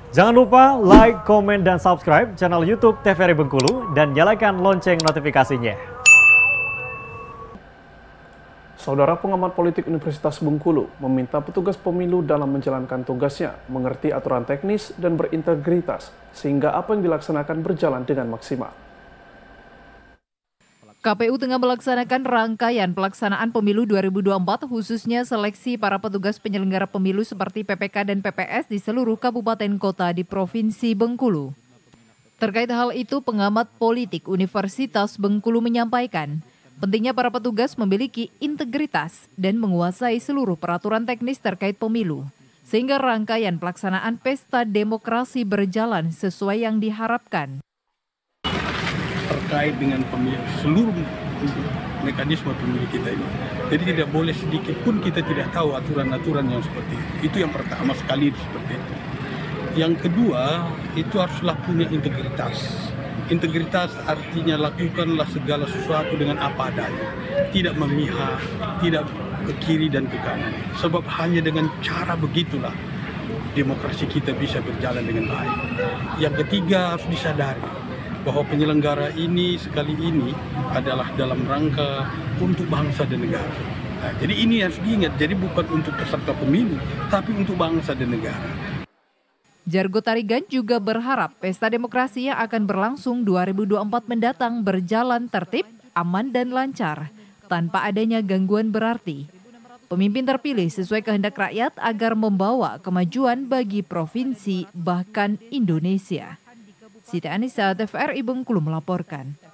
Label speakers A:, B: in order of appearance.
A: Jangan lupa like, komen, dan subscribe channel YouTube TVRI Bengkulu dan nyalakan lonceng notifikasinya.
B: Saudara pengamat politik Universitas Bengkulu meminta petugas pemilu dalam menjalankan tugasnya mengerti aturan teknis dan berintegritas sehingga apa yang dilaksanakan berjalan dengan maksimal.
C: KPU tengah melaksanakan rangkaian pelaksanaan pemilu 2024 khususnya seleksi para petugas penyelenggara pemilu seperti PPK dan PPS di seluruh kabupaten kota di Provinsi Bengkulu. Terkait hal itu, pengamat politik Universitas Bengkulu menyampaikan, pentingnya para petugas memiliki integritas dan menguasai seluruh peraturan teknis terkait pemilu, sehingga rangkaian pelaksanaan pesta demokrasi berjalan sesuai yang diharapkan.
D: Terkait dengan pemilu, seluruh mekanisme pemilu kita ini. Jadi tidak boleh sedikit pun kita tidak tahu aturan-aturan yang seperti itu. Itu yang pertama sekali seperti itu. Yang kedua, itu haruslah punya integritas. Integritas artinya lakukanlah segala sesuatu dengan apa adanya. Tidak memihak, tidak ke kiri dan ke kanan. Sebab hanya dengan cara begitulah demokrasi kita bisa berjalan dengan baik. Yang ketiga, harus disadari bahwa penyelenggara ini sekali ini adalah dalam rangka untuk bangsa dan negara. Nah, jadi ini harus diingat, jadi bukan untuk peserta pemilu, tapi untuk bangsa dan negara.
C: Jargo Tarigan juga berharap pesta demokrasi yang akan berlangsung 2024 mendatang berjalan tertib, aman dan lancar, tanpa adanya gangguan berarti. Pemimpin terpilih sesuai kehendak rakyat agar membawa kemajuan bagi provinsi bahkan Indonesia. Siti Anissa, TVRI Bengkulu melaporkan.